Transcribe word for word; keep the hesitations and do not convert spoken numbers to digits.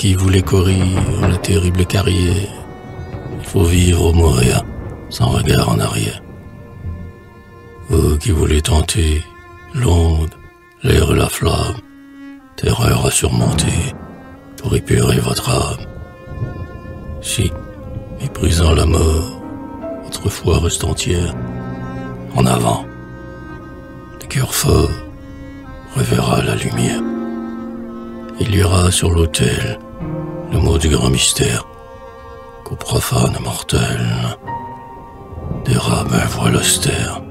qui voulez courir la terrible carrière, il faut vivre ou mourir sans regard en arrière. Vous qui voulez tenter l'onde, l'air et la flamme, terreur à surmonter pour épurer votre âme. Si, méprisant la mort, votre foi reste entière, en avant, le cœur fort reverra la lumière. Il lira sur l'autel le mot du grand mystère qu'au profane mortel dérape un voile austère.